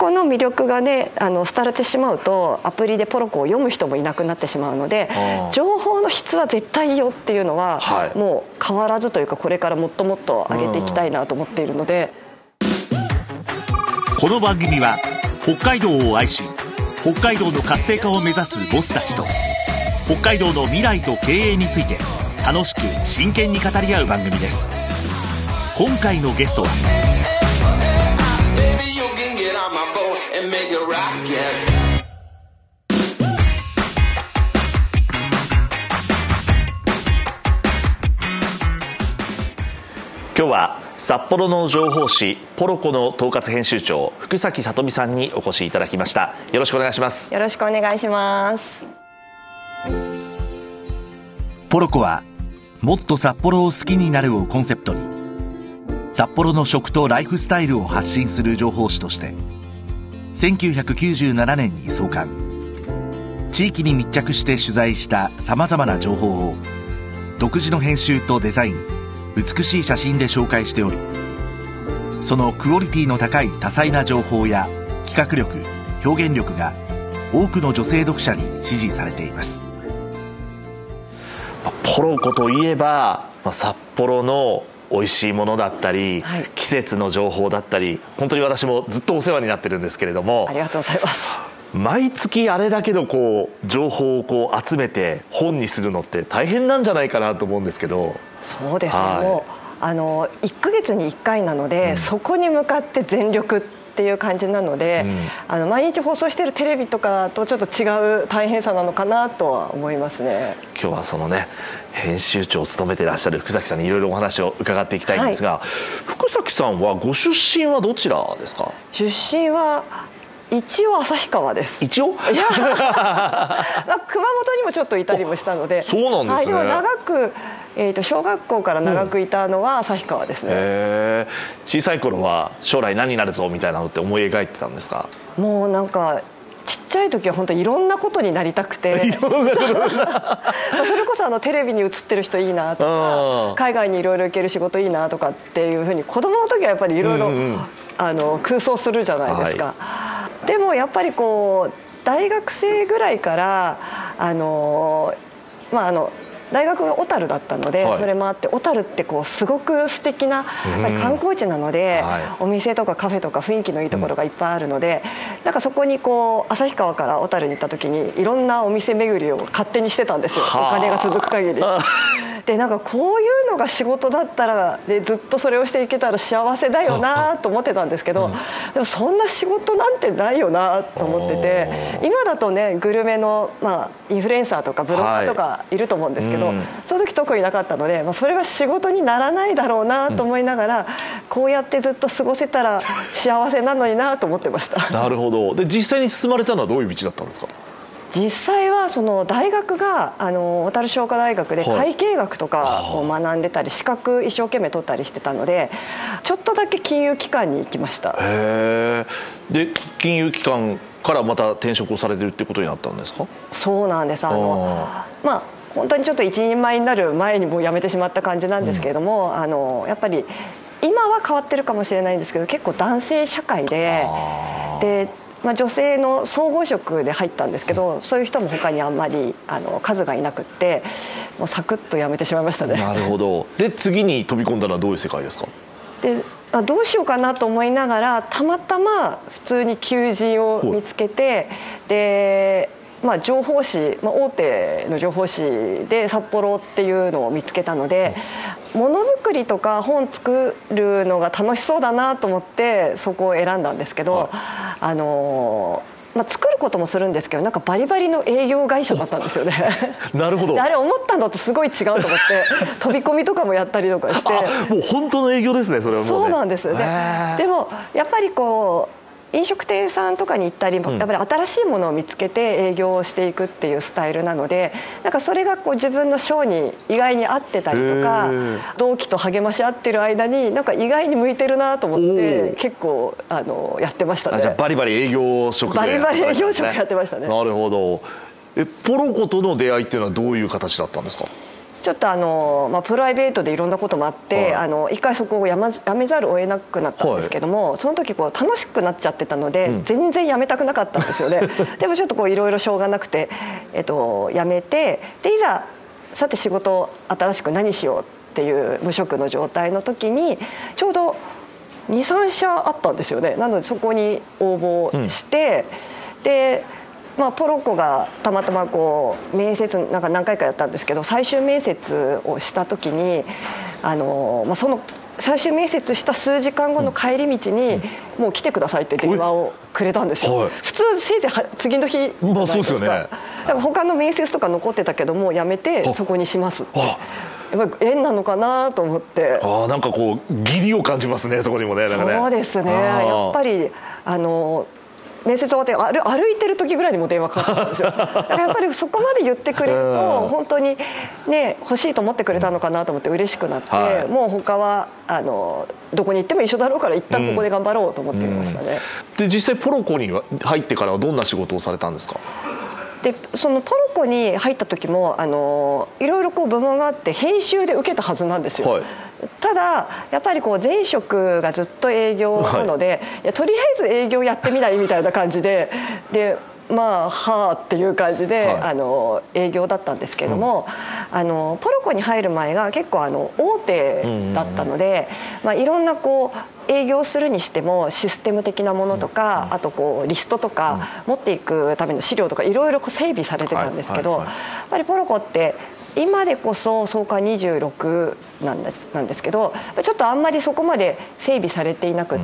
コの魅力がね廃れてしまうとアプリでポロコを読む人もいなくなってしまうので、情報の質は絶対いいよっていうのは、もう変わらずというか、これからもっともっと上げていきたいなと思っているので。 この番組は北海道を愛し、北海道の活性化を目指すボスたちと北海道の未来と経営について楽しく真剣に語り合う番組です。今回のゲストは今日は札幌の情報誌ポロコの統括編集長福崎さとみさんにお越しいただきました。よろしくお願いします。 よろしくお願いします。 ポロコはもっと札幌を好きになるをコンセプトに、札幌の食とライフスタイルを発信する情報誌として1997年に創刊。地域に密着して取材したさまざまな情報を独自の編集とデザイン、美しい写真で紹介しており、そのクオリティの高い多彩な情報や企画力、表現力が多くの女性読者に支持されています。ポロコといえば札幌の美味しいものだったり、季節の情報だったり、本当に私もずっとお世話になってるんですけれども、 ありがとうございます。 毎月あれだけの情報を集めて本にするのって大変なんじゃないかなと思うんですけど。 そうですね、もう1ヶ月に1回なので、そこに向かって全力っていう感じなので、毎日放送しているテレビとかとちょっと違う大変さなのかなとは思いますね。 今日はそのね、編集長を務めていらっしゃる福崎さんにいろいろお話を伺っていきたいんですが、福崎さんはご出身はどちらですか？出身は一応旭川です。 一応？ いや熊本にもちょっといたりもしたので。 そうなんですね。 でも長く、小学校から長くいたのは旭川ですね。 小さい頃は将来何になるぞみたいなのって思い描いてたんですか？ もうなんかちっちゃい時は本当いろんなことになりたくてそれこそテレビに映ってる人いいなとか、海外にいろいろ行ける仕事いいなとかっていうふうに子供の時はやっぱりいろいろ空想するじゃないですか。でもやっぱり大学生ぐらいから大学が小樽だったので、それもあって小樽ってすごく素敵な観光地なので、お店とかカフェとか雰囲気のいいところがいっぱいあるので、なんかそこに旭川から小樽に行った時にいろんなお店巡りを勝手にしてたんですよ、お金が続く限り。でなんかこういうのが仕事だったらでずっとそれをしていけたら幸せだよなと思ってたんですけど、でもそんな仕事なんてないよなと思ってて、今だとねグルメのインフルエンサーとかブロガーとかいると思うんですけど、その時特になかったので、それは仕事にならないだろうなと思いながら、こうやってずっと過ごせたら幸せなのになと思ってました。なるほど。で実際に進まれたのはどういう道だったんですか？実際はその大学が小樽商科大学で会計学とかを学んでたり、資格一生懸命取ったりしてたので、ちょっとだけ金融機関に行きました。で金融機関からまた転職をされてるってことになったんですか？そうなんです。本当にちょっと一人前になる前にもう辞めてしまった感じなんですけれども、やっぱり今は変わってるかもしれないんですけど、結構男性社会で女性の総合職で入ったんですけど、そういう人も他にあんまり数がいなくって、もうサクッと辞めてしまいましたね。なるほど。で次に飛び込んだのはどういう世界ですか？でどうしようかなと思いながら、たまたま普通に求人を見つけて、で情報誌、大手の情報誌で札幌っていうのを見つけたので、ものづくりとか本作るのが楽しそうだなと思ってそこを選んだんですけど、作ることもするんですけど、なんかバリバリの営業会社だったんですよね。なるほど。あれ思ったのとすごい違うと思って飛び込みとかもやったりとかしてもう本当の営業ですね、それはもうね。そうなんです。でもやっぱり飲食店さんとかに行ったり、やっぱり新しいものを見つけて営業をしていくっていうスタイルなので、なんかそれが自分の性に意外に合ってたりとか、同期と励まし合ってる間になんか意外に向いてるなと思って結構やってましたね。じゃあバリバリ営業職で、バリバリ営業職やってましたね。なるほど。ポロコとの出会いっていうのはどういう形だったんですか？ ちょっとプライベートでいろんなこともあって、一回そこをやめざるを得なくなったんですけども、その時こう楽しくなっちゃってたので、全然やめたくなかったんですよね。でもちょっとこういろいろしょうがなくて、やめて、でいざさて仕事新しく何しようっていう無職の状態の時にちょうど2、3社あったんですよね。なのでそこに応募して、でポロコがたまたまこう面接なんか何回かやったんですけど、最終面接をした時にその最終面接した数時間後の帰り道にもう来てくださいって電話をくれたんですよ。普通せいぜい次の日じゃないですか。だから他の面接とか残ってたけどもやめてそこにしますって。やっぱり縁なのかなと思って。 なんかこう義理を感じますね、そこにもね。 そうですね。やっぱり面接終わって歩いてる時ぐらいにも電話かかってきたんですよ。だからやっぱりそこまで言ってくれると本当にね欲しいと思ってくれたのかなと思って嬉しくなって、もう他はどこに行っても一緒だろうから一旦ここで頑張ろうと思ってみましたね。 で実際ポロコに入ってからはどんな仕事をされたんですか？ でそのポロコに入った時もいろいろこう部門があって編集で受けたはずなんですよ。ただやっぱりこう前職がずっと営業なので、とりあえず営業やってみないみたいな感じではあっていう感じで、営業だったんですけども、ポロコに入る前が結構大手だったので、いろんなこう営業するにしてもシステム的なものとか、あとこうリストとか持っていくための資料とかいろいろ整備されてたんですけど、やっぱりポロコって今でこそ創刊26なんですけど、ちょっとあんまりそこまで整備されていなくって、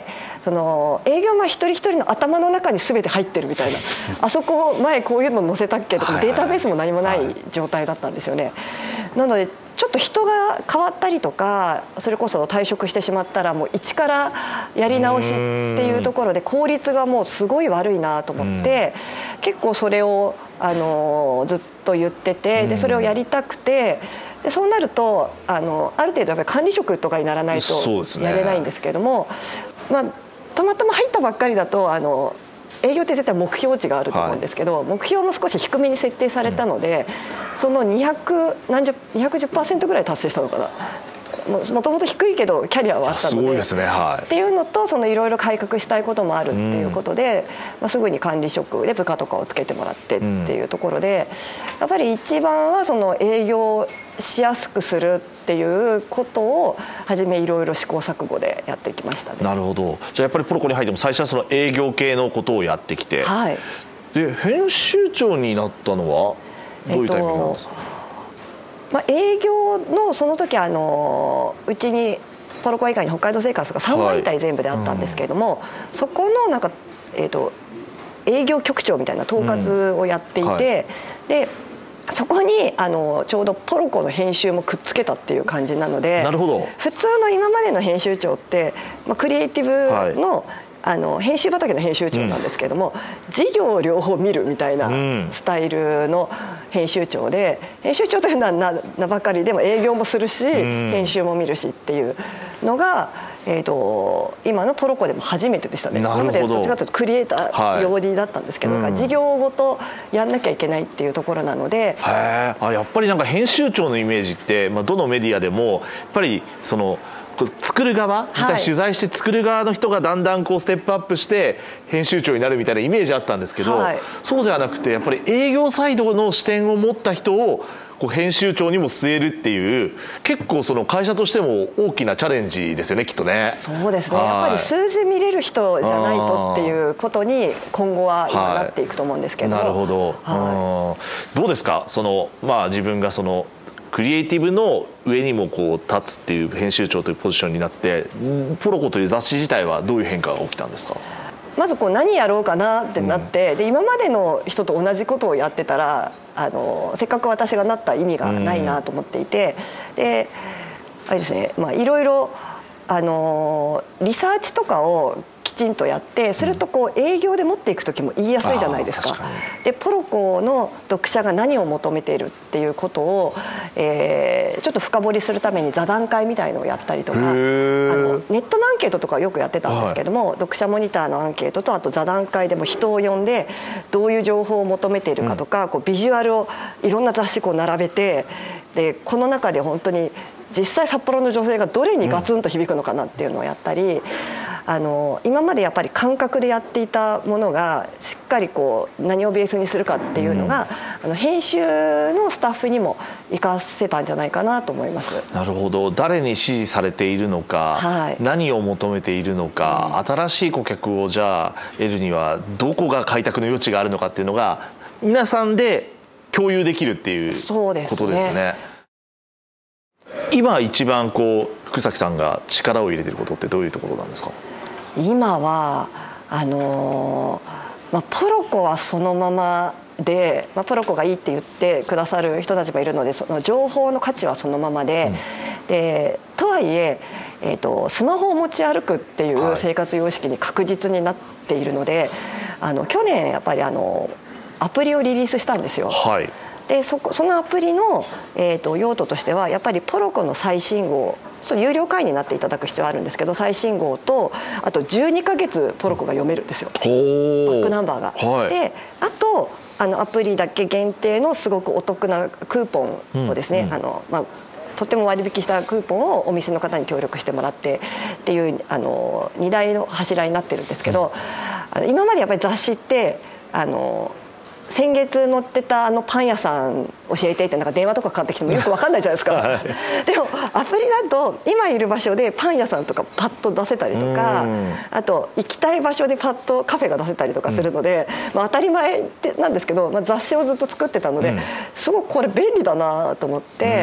その営業マン一人一人の頭の中に全て入ってるみたいな、あそこ前こういうの載せたっけとかデータベースも何もない状態だったんですよね。なのでちょっと人が変わったりとか、それこそ退職してしまったらもう一からやり直しっていうところで効率がもうすごい悪いなと思って、結構それをずっと言ってて、でそれをやりたくて、でそうなるとある程度やっぱり管理職とかにならないとやれないんですけれども、たまたま入ったばっかりだと営業って絶対目標値があると思うんですけど、目標も少し低めに設定されたので、その210% ぐらい達成したのかな。もともと低いけどキャリアはあったので、っていうのと、いろいろ改革したいこともあるっていうことで、すぐに管理職で部下とかをつけてもらってっていうところで、やっぱり一番はその営業しやすくするっていうことを初めいろいろ試行錯誤でやってきましたね。 なるほど。じゃあやっぱりポロコに入っても最初はその営業系のことをやってきて、で編集長になったのはどういうタイミングなんですか？ 営業のその時うちにポロコ以外に北海道生活が3媒体全部であったんですけれども、そこのなんか営業局長みたいな統括をやっていて、でそこにちょうどポロコの編集もくっつけたっていう感じなので、普通の今までの編集長って、クリエイティブの編集畑の編集長なんですけれども、事業を両方見るみたいなスタイルの編集長で、編集長というのは名ばかりでも営業もするし、編集も見るしっていうのが、今のポロコでも初めてでしたね。なのでどっちかというとクリエイター寄りだったんですけど、事業ごとやんなきゃいけないっていうところなので。 やっぱりなんか編集長のイメージって、どのメディアでもやっぱりその作る側、実際取材して作る側の人がだんだんこうステップアップして編集長になるみたいなイメージあったんですけど、そうではなくてやっぱり営業サイドの視点を持った人をこう編集長にも据えるっていう、結構その会社としても大きなチャレンジですよね、きっとね。 そうですね。やっぱり数字見れる人じゃないとっていうことに今後は今なっていくと思うんですけど。 なるほど。どうですか、自分がそのクリエイティブの上にもこう立つっていう編集長というポジションになって、ポロコという雑誌自体はどういう変化が起きたんですか？ まず何やろうかなってなって、で今までの人と同じことをやってたらせっかく私がなった意味がないなと思っていて、であれですね、いろいろリサーチとかをきちんとやって、するとこう営業で持っていく時も言いやすいじゃないですか。でポロコの読者が何を求めているっていうことを、ちょっと深掘りするために座談会みたいのをやったりとか、ネットのアンケートとかよくやってたんですけども、読者モニターのアンケートと、あと座談会でも人を呼んでどういう情報を求めているかとか、こうビジュアルをいろんな雑誌こう並べてでこの中で本当に実際札幌の女性がどれにガツンと響くのかなっていうのをやったり、今までやっぱり感覚でやっていたものがしっかりこう何をベースにするかっていうのが、編集のスタッフにも活かせたんじゃないかなと思います。 なるほど。誰に支持されているのか、はい、何を求めているのか、新しい顧客をじゃあ得るにはどこが開拓の余地があるのかっていうのが皆さんで共有できるっていうことですね。今一番こう福崎さんが力を入れていることってどういうところなんですか？ 今はポロコはそのままで、ポロコがいいって言ってくださる人たちもいるので、その情報の価値はそのままで、でとはいえスマホを持ち歩くっていう生活様式に確実になっているので、去年やっぱりアプリをリリースしたんですよ。はい、でそのアプリの、用途としてはやっぱりポロコの最新号、有料会員になっていただく必要はあるんですけど、最新号とあと12ヶ月ポロコが読めるんですよ、バックナンバーが。はい、であとアプリだけ限定のすごくお得なクーポンをですね、とっても割引したクーポンをお店の方に協力してもらってっていう2大の柱になってるんですけど、今までやっぱり雑誌って先月載ってたパン屋さん教えてってなんか電話とかかかってきてもよく分かんないじゃないですか。はい、でもアプリだと今いる場所でパン屋さんとかパッと出せたりとか、あと行きたい場所でパッとカフェが出せたりとかするので、当たり前なんですけど、雑誌をずっと作ってたので、すごくこれ便利だなと思って、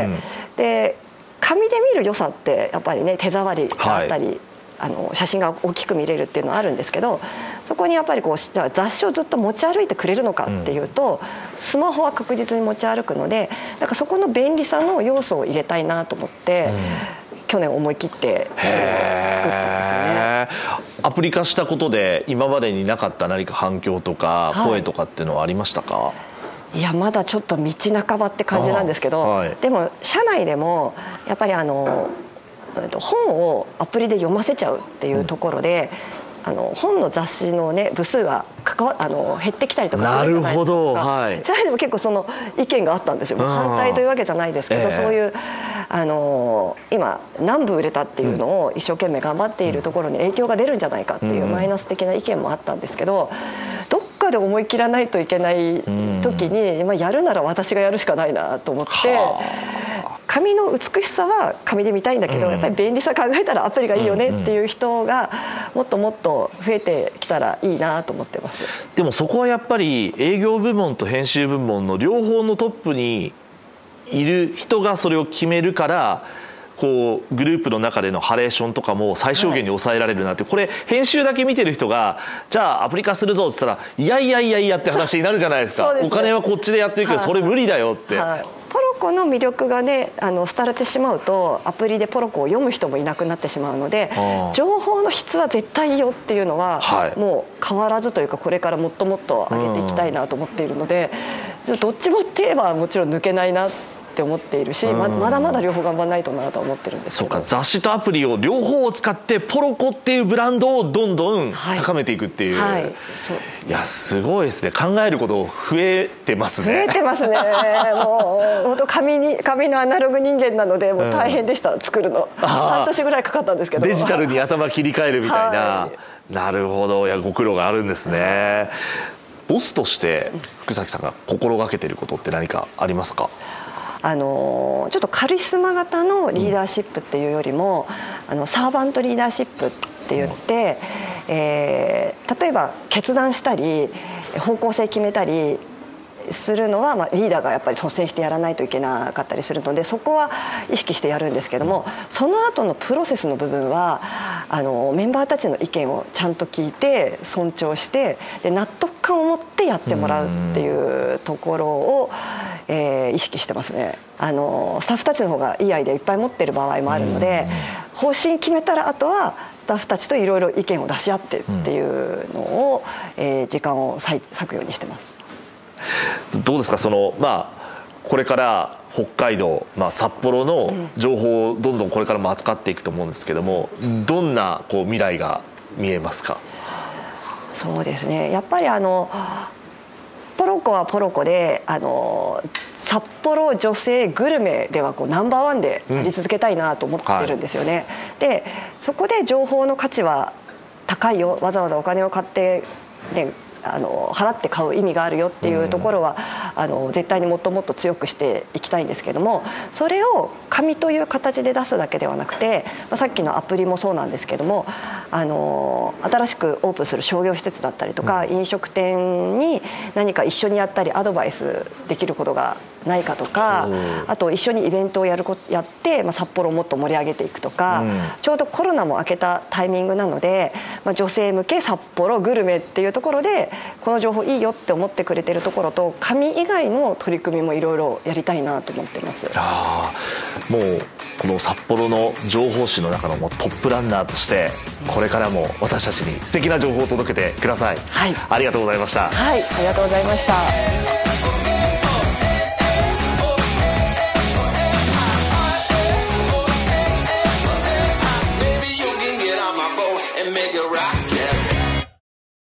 で紙で見る良さってやっぱりね、手触りがあったり、写真が大きく見れるっていうのはあるんですけど、そこにやっぱりじゃあ雑誌をずっと持ち歩いてくれるのかっていうと、スマホは確実に持ち歩くので、なんかそこの便利さの要素を入れたいなと思って、去年思い切って作ったんですよね。 アプリ化したことで今までになかった何か反響とか声とかっていうのはありましたか？ いや、まだちょっと道半ばって感じなんですけど、でも社内でもやっぱり本をアプリで読ませちゃうっていうところで、本の雑誌のね部数が減ってきたりとかするじゃないですか。はい、それでも結構その意見があったんですよ。反対というわけじゃないですけど、そういう今何部売れたっていうのを一生懸命頑張っているところに影響が出るんじゃないかっていうマイナス的な意見もあったんですけど、どっかで思い切らないといけない時に、やるなら私がやるしかないなと思って。紙の美しさは紙で見たいんだけど、やっぱり便利さ考えたらアプリがいいよねっていう人がもっともっと増えてきたらいいなと思ってます。 でもそこはやっぱり営業部門と編集部門の両方のトップにいる人がそれを決めるから、こうグループの中でのハレーションとかも最小限に抑えられるなって、これ編集だけ見てる人がじゃあアプリ化するぞって言ったらいやいやいやいやって話になるじゃないですか。お金はこっちでやってるけどそれ無理だよって。 ポロコの魅力がね廃れてしまうとアプリでポロコを読む人もいなくなってしまうので、情報の質は絶対いいよっていうのはもう変わらずというか、これからもっともっと上げていきたいなと思っているので、どっちも手はもちろん抜けないなって思っているし、まだまだ両方頑張らないとなと思ってるんですけど。 そうか、雑誌とアプリを両方を使ってポロコっていうブランドをどんどん高めていくっていう、 そうですね。 いやすごいですね。考えること増えてますね。 増えてますね。もう本当紙のアナログ人間なのでもう大変でした、作るの。半年ぐらいかかったんですけど。 デジタルに頭切り替えるみたいな。なるほど。いやご苦労があるんですね。ボスとして福崎さんが心がけていることって何かありますか？ ちょっとカリスマ型のリーダーシップっていうよりも、サーバントリーダーシップって言って、例えば決断したり方向性決めたりするのは、リーダーがやっぱり率先してやらないといけなかったりするので、そこは意識してやるんですけども、その後のプロセスの部分はメンバーたちの意見をちゃんと聞いて尊重して、で納得感を持ってやってもらうっていうところを意識してますね。スタッフたちの方がいいアイデアいっぱい持ってる場合もあるので、方針決めたらあとはスタッフたちといろいろ意見を出し合ってっていうのを、時間を割くようにしてます。 どうですか、これから北海道、札幌の情報をどんどんこれからも扱っていくと思うんですけども、どんな未来が見えますか？ そうですね、やっぱりポロコはポロコで札幌女性グルメではナンバーワンでやり続けたいなと思ってるんですよね。でそこで情報の価値は高いよ、わざわざお金を買って、ね、払って買う意味があるよっていうところは絶対にもっともっと強くしていきたいんですけども、それを紙という形で出すだけではなくて、さっきのアプリもそうなんですけども、新しくオープンする商業施設だったりとか、飲食店に何か一緒にやったりアドバイスできることがないかとか、あと一緒にイベントをやって、札幌をもっと盛り上げていくとか、ちょうどコロナも明けたタイミングなので、女性向け札幌グルメっていうところでこの情報いいよって思ってくれてるところと、紙以外の取り組みもいろいろやりたいなと思ってます。 もうこの札幌の情報誌の中のもうトップランナーとしてこれからも私たちに素敵な情報を届けてください。はい、ありがとうございました。 はい、ありがとうございました。